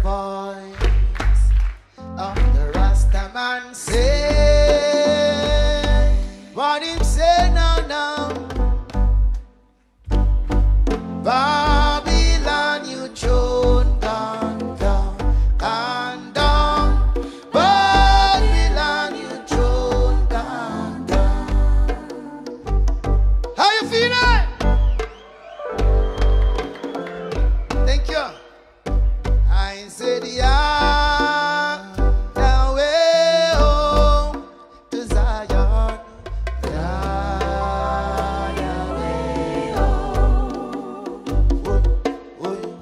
voice of the Rastaman say, what him say now. Babylon, you throne down, and down. Babylon, you throne down. How you feeling? Thank you. I said, yeah, the way home to Zion. Yeah, the way home.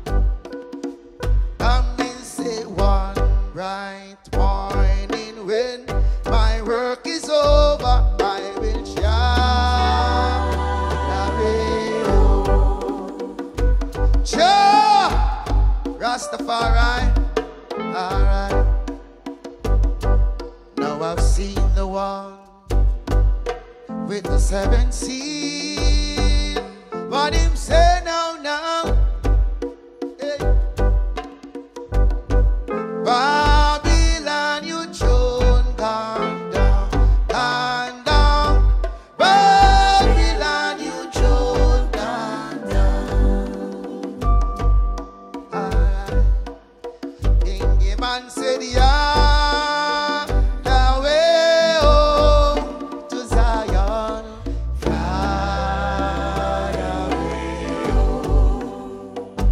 Come and say one bright morning when my work is over, I will shout the way home. Sure, Rastafari, alright. Now I've seen the one with the 7 seals. What him say now? Hey. Babylon, you throne gone down. Babylon, you throne down. King man said, yeah, the way home to Zion. Fly away home.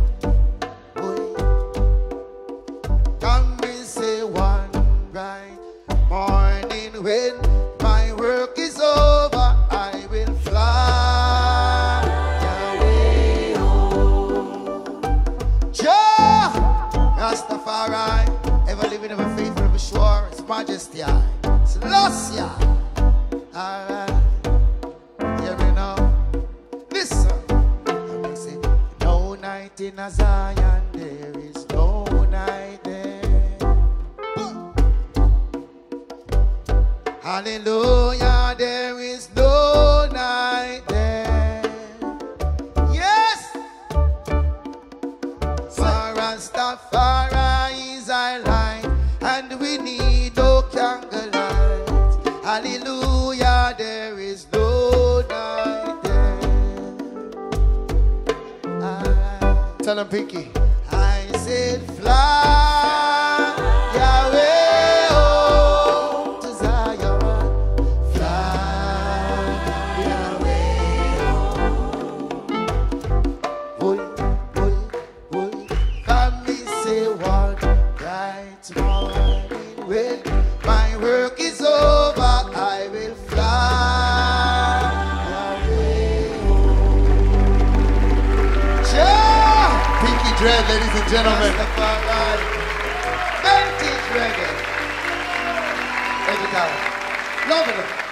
Come and say one bright morning when my work is over, I will fly away home. Jah, Rastafari, ever living, ever faithful, ever sure, His Majesty, Sebastian. Alright, here we know. Listen, I say, no night in a Zion, there is no night there. Hallelujah, there is no night there. Yes, for Rastafari is our light, and we need no candlelight. Hallelujah, there is no night there. Alright. Tell him, Pinky. I said, fly away home to Zion. Fly away home. Come me say one bright morning when my work is over, I will fly away home. Sure. Pinky Dread, ladies and gentlemen. Rastafari. Vintage reggae. Every time. Love it.